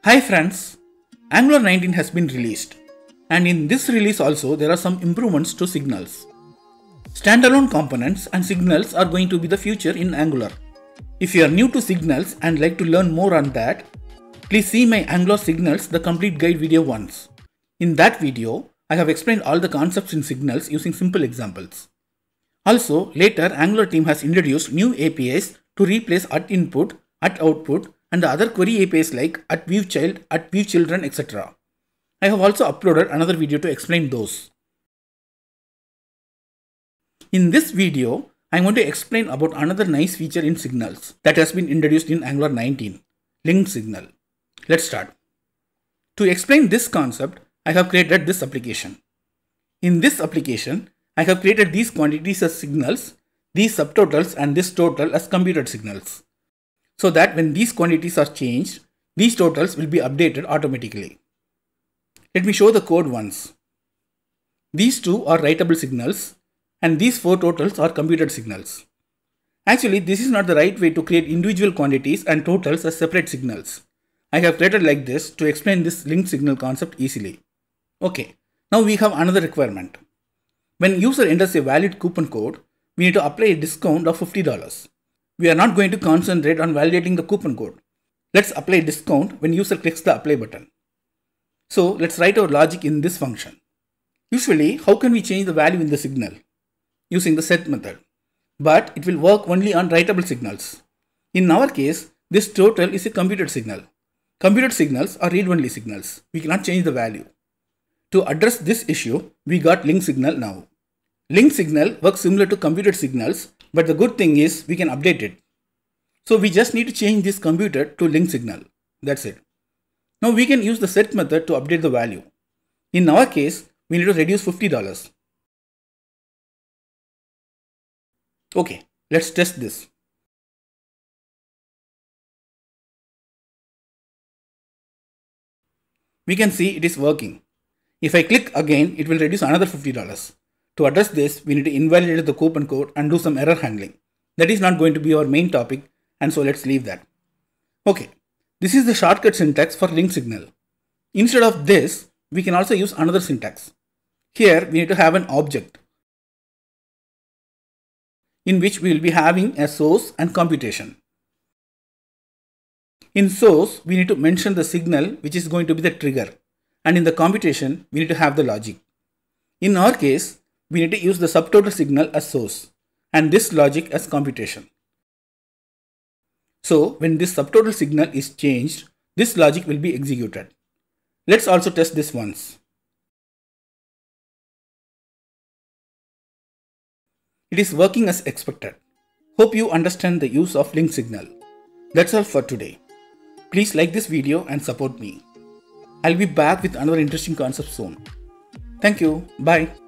Hi friends, Angular 19 has been released, and in this release also there are some improvements to signals. Standalone components and signals are going to be the future in Angular. If you are new to signals and like to learn more on that, please see my Angular Signals the complete guide video once. In that video, I have explained all the concepts in signals using simple examples. Also, later Angular team has introduced new APIs to replace @input, @output and the other query APIs like @viewchild, @viewchildren, etc. I have also uploaded another video to explain those. In this video, I am going to explain about another nice feature in signals that has been introduced in Angular 19, linked signal. Let's start. To explain this concept, I have created this application. In this application, I have created these quantities as signals, these subtotals and this total as computed signals, so that when these quantities are changed, these totals will be updated automatically. Let me show the code once. These two are writable signals and these four totals are computed signals. Actually, this is not the right way to create individual quantities and totals as separate signals. I have created like this to explain this linked signal concept easily. Okay, now we have another requirement. When user enters a valid coupon code, we need to apply a discount of $50. We are not going to concentrate on validating the coupon code. Let's apply a discount when user clicks the apply button. So let's write our logic in this function. Usually, how can we change the value in the signal? Using the set method. But it will work only on writable signals. In our case, this total is a computed signal. Computed signals are read-only signals. We cannot change the value. To address this issue, we got linked signal now. Linked signal works similar to computed signals, but the good thing is we can update it. So we just need to change this computed to linked signal. That's it. Now we can use the set method to update the value. In our case, we need to reduce $50. Okay, let's test this. We can see it is working. If I click again, it will reduce another $50. To address this, we need to invalidate the coupon code and do some error handling. That is not going to be our main topic, and so let's leave that. Okay, this is the shortcut syntax for linked signal. Instead of this, we can also use another syntax. Here, we need to have an object in which we will be having a source and computation. In source, we need to mention the signal which is going to be the trigger, and in the computation, we need to have the logic. In our case, we need to use the subtotal signal as source and this logic as computation. So when this subtotal signal is changed, this logic will be executed. Let's also test this once. It is working as expected. Hope you understand the use of linked signal. That's all for today. Please like this video and support me. I'll be back with another interesting concept soon. Thank you. Bye.